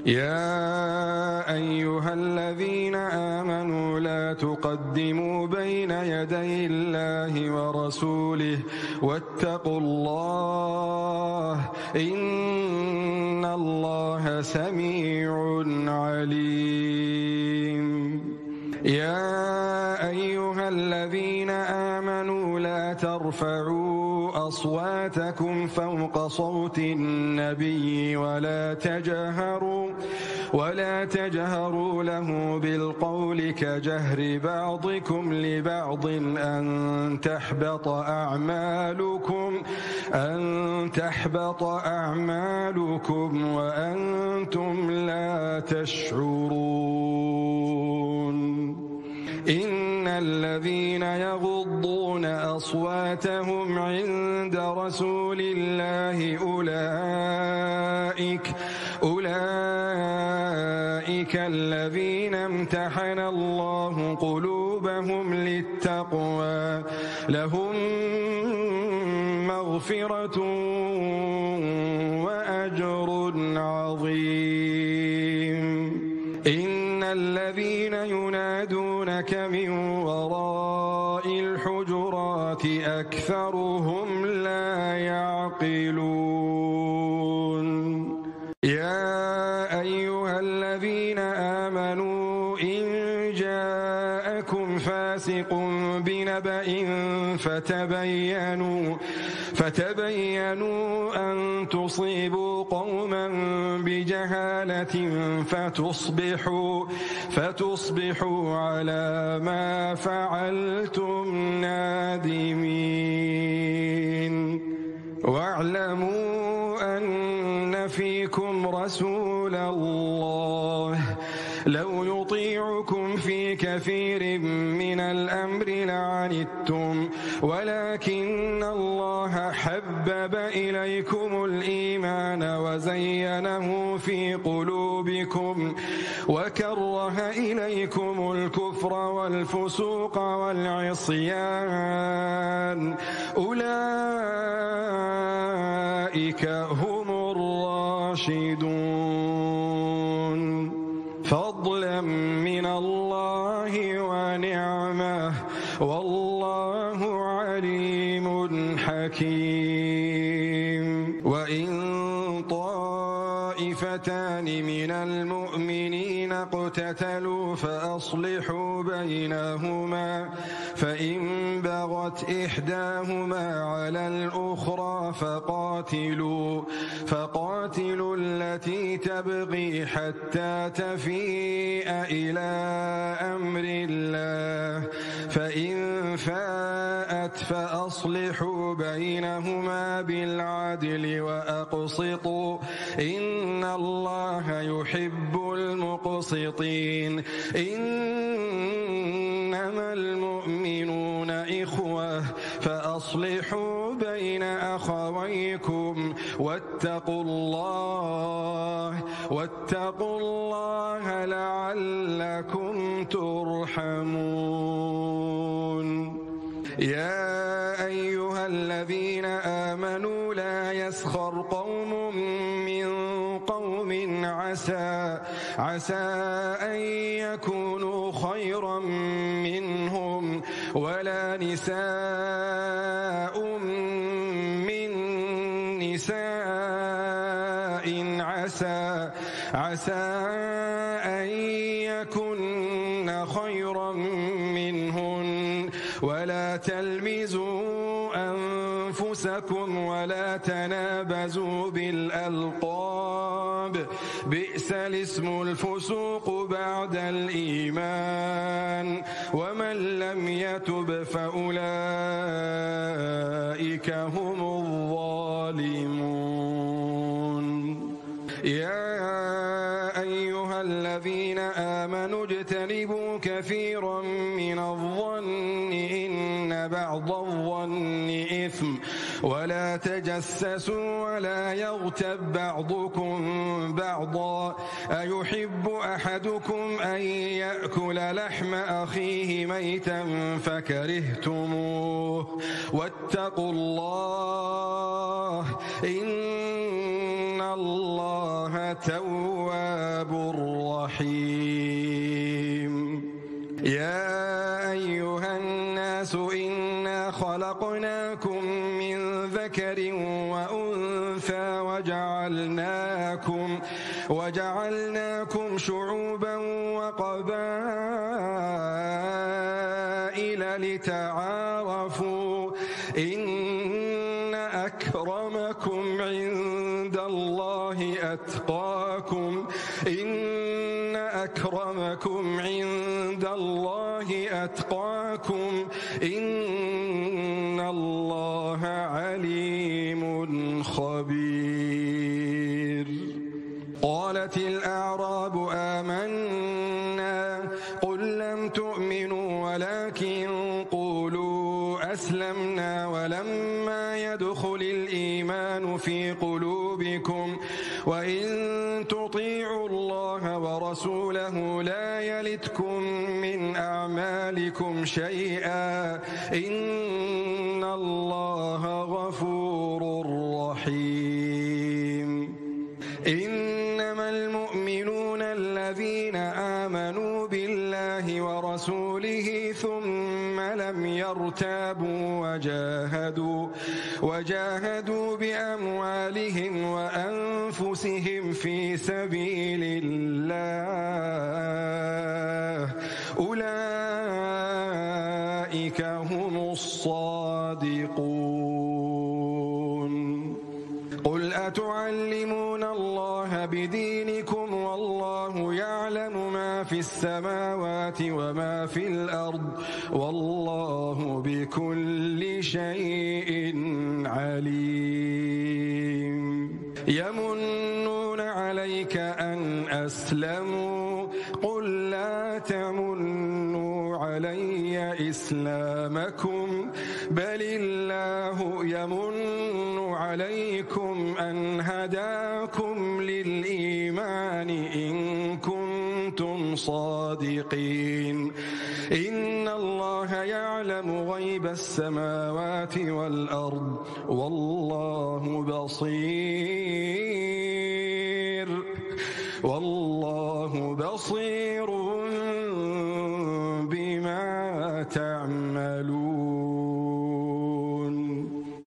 يا أيها الذين آمنوا لا تقدموا بين يدي الله ورسوله واتقوا الله إن الله سميع عليم. يا أيها الذين آمنوا لا ترفعوا أصواتكم فوق صوت النبي ولا تجهروا له بالقول كجهر بعضكم لبعض أن تحبط أعمالكم وأنتم لا تشعرون. إن الذين يغضون أصواتهم عند رسول الله أولئك الذين امتحن الله قلوبهم للتقوى لهم مغفرة وأجر عظيم. إن الذين ينادونك من وراء الحجرات أكثرهم لا يعقلون. يا أيها الذين آمنوا إن جاءكم فاسق بنبأ فتبينوا أن تصيبوا قوما بجهالة فتصبحوا على ما فعلتم نادمين. واعلموا أن فيكم رسول الله لو يطيعكم في كثير من الأمر لعنتم ولكن الله حبب إليكم الإيمان وزينه في قلوبكم وكره إليكم الكفر والفسوق والعصيان أولئك هم الراشدون فضلا من الله ونعمه والله عليم حكيم. وإن طائفتان من المؤمنين اقتتلوا فأصلحوا بينهما فإن بغت إحداهما على الأخرى فقاتلوا التي تبغي حتى تفيء إلى أمر الله فإن فاءت فأصلحوا بينهما بالعدل وأقسطوا إن الله يحب المقسطين. إنما المؤمنون إخوة فأصلحوا بين أخويكم واتقوا الله لعلكم ترحمون. يا أيها الذين آمنوا لا يسخر قوم من قوم عسى أن يكونوا خيرا منهم ولا نساء من نساء عسى أن يكن خيرا منهن ولا تلمزوا أنفسكم ولا تنابزوا بالألقاب بئس الاسم الفسوق بعد الإيمان ومن لم يتب فأولئك هم الظالمون. يا أيها الذين آمنوا اجتنبوا كثيرا من الظن إن بعض الظن إثم ولا تجسسوا ولا يغتب بعضكم بعضا أيحب أحدكم أن يأكل لحم أخيه ميتا فكرهتموه واتقوا الله إن الله تواب رحيم. يا أيها الناس إنا خلقناكم من ذكر وأنثى وجعلناكم شعوبا وقبائل لتعارفوا إن أكرمكم عند الله أتقاكم إن الله عليم خبير. قالت الأعراب آمنا قل لم تؤمنوا ولكن قولوا أسلمنا ولما يدخل الإيمان في قلوبكم وإن تطيعوا الله ورسوله لا يلتكم من أعمالكم شيئا إن الله غفور رحيم. إنما المؤمنون الذين آمنوا بالله ورسوله ثم لم يرتابوا وجاهدوا بأموالهم وأنفسهم في سبيل الله أولئك هم الصادقون. قل أتعلمون الله بدينكم والله يعلم ما في السماوات وما في الأرض والله بكل شيء عليم. يمنون عليك أن أسلموا قل لا تمنوا علي إسلامكم بل الله يمن عليكم أن هداكم للإيمان إن كنتم صادقين. إن الله يعلم غيب السماوات والأرض والله بصير